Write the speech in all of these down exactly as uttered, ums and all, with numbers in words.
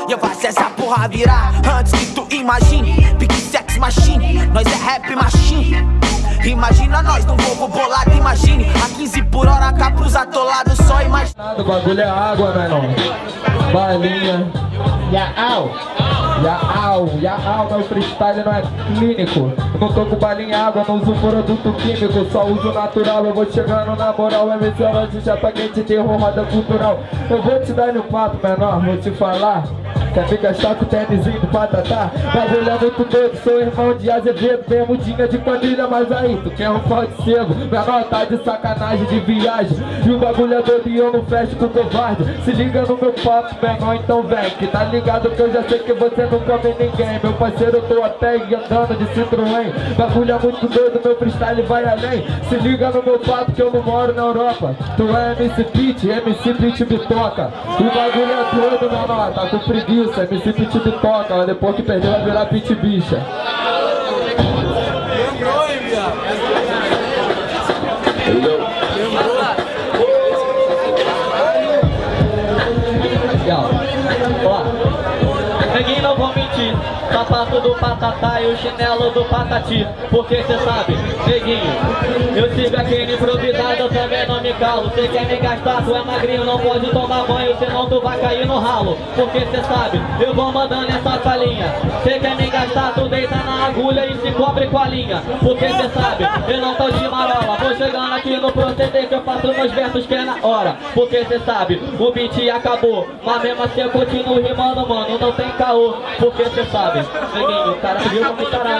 e eu faço essa porra virar antes que tu imagine. Pique sex machine, nós é rap machine. Imagina nós num Volvo bolado, imagine a quinze por hora, capuz atolado, só imagina. O bagulho é água, menor. Balinha. Yaau. Yaau. Yaau, meu freestyle não é clínico. Não tô com balinha água, não uso produto químico, só uso natural. Eu vou chegando na moral, é mencionante já pra quem te derrou roda cultural. Eu vou te dar no papo, menor, vou te falar. Quer me gastar com o tênisinho do Patatá? Bagulho é muito doido, sou irmão de Azevedo, bermudinha de quadrilha, mas aí tu quer um pau de sebo. Menor tá de sacanagem, de viagem, e o bagulho é doido e eu não fecho com covarde. Se liga no meu papo, menor, então vem, que tá ligado que eu já sei que você não come ninguém. Meu parceiro, eu tô a pé e andando de Citroën. Bagulho é muito doido, meu freestyle vai além. Se liga no meu papo que eu não moro na Europa. Tu é M C Pit, M C Pit Bitoca. O bagulho é doido, menor, tá com preguiça. M C Pit Bitoca, ela depois que perdeu vai virar Pit Bicha. Lembrou, hein, viado? Ó, ninguém não vou mentir. Sapato do Patatá e o chinelo do Patati. Porque cê sabe, neguinho, eu sigo aquele improvisado, eu também não me calo. Cê quer me gastar, tu é magrinho, não pode tomar banho, senão tu vai cair no ralo. Porque cê sabe, eu vou mandando essa palhinha. Cê quer me gastar, tu deita na agulha e se cobre com a linha. Porque cê sabe, eu não tô de marola. Vou chegando aqui no proceder que eu faço meus versos que é na hora. Porque cê sabe, o beat acabou, mas mesmo assim eu continuo rimando, mano, não tem caô. Porque cê sabe, neguinho, o cara viu como caralho.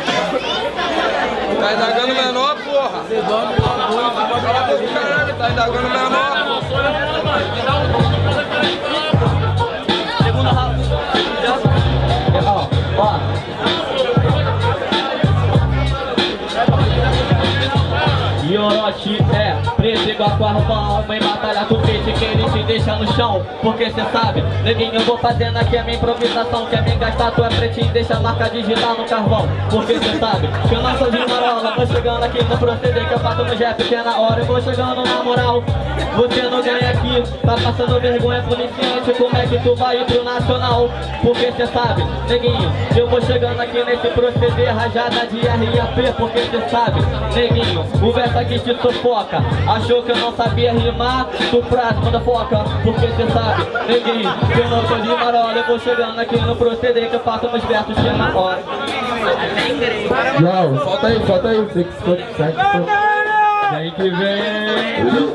Tá indagando menor, porra. Caralho, tá indagando menor. Segunda round. Ó, ó. E Orochi é preso igual com a arma, em batalha com o peixe que ele te deixa no chão. Porque cê sabe, neguinho, eu vou fazendo aqui a minha improvisação. Quer me gastar, tu é pretinho, deixa a marca digital no carvão. Porque cê sabe, que eu não sou de marola. Vou chegando aqui no proceder que eu faço no Jeff, que é na hora. Eu vou chegando na moral, você não ganha aqui. Tá passando vergonha policiante, como é que tu vai ir pro nacional? Porque cê sabe, neguinho, eu vou chegando aqui nesse proceder, rajada de R A P. Porque cê sabe, neguinho, o verso aqui te sufoca. Achou que eu não sabia rimar? Tu prazo, manda foca. Porque cê sabe, neguinho, que eu não sou de marola. Eu vou chegando aqui no proceder que eu faço meus versos que é na hora. Não, solta aí, solta aí. Vem que vem.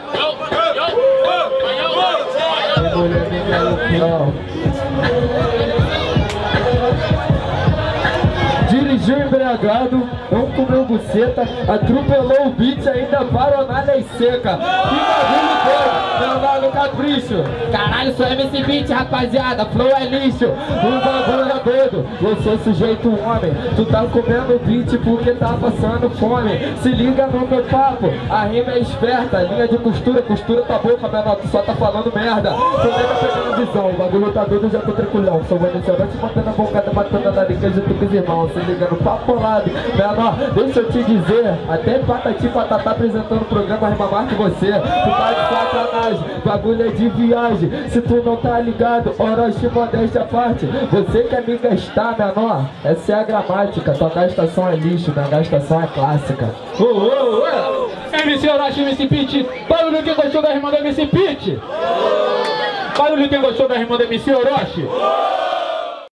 Dirigiu embriagado, não comeu buceta, atropelou o beat, ainda parou na lei seca. Que bagulho doido, não vai no capricho. Caralho, sou M C Beat, rapaziada, flow é lixo. O bagulho é doido, eu sou sujeito homem. Tu tá comendo beat porque tá passando fome. Se liga no meu papo, a rima é esperta. Linha de costura, costura tua boca, menor, tu só tá falando merda. Tu nem tá pegando visão, o bagulho tá doido, já tô tranquilão. Sou o iniciante, matando a bocada, matando a narica junto com os irmãos. Se liga no papo lado, menor, deixa eu te dizer, até Patati Patatá apresentando o programa rima mais que você. Tu tá de sacanagem, bagulho é de viagem. Se tu não tá ligado, Orochi, modéstia à parte. Você quer me gastar, menor? Essa é a gramática, tua gastação é lixo, minha gastação é clássica. Oh, oh, oh. M C Orochi, M C Pit, barulho quem gostou da rima do M C Pit? Barulho quem gostou da rima do M C Orochi?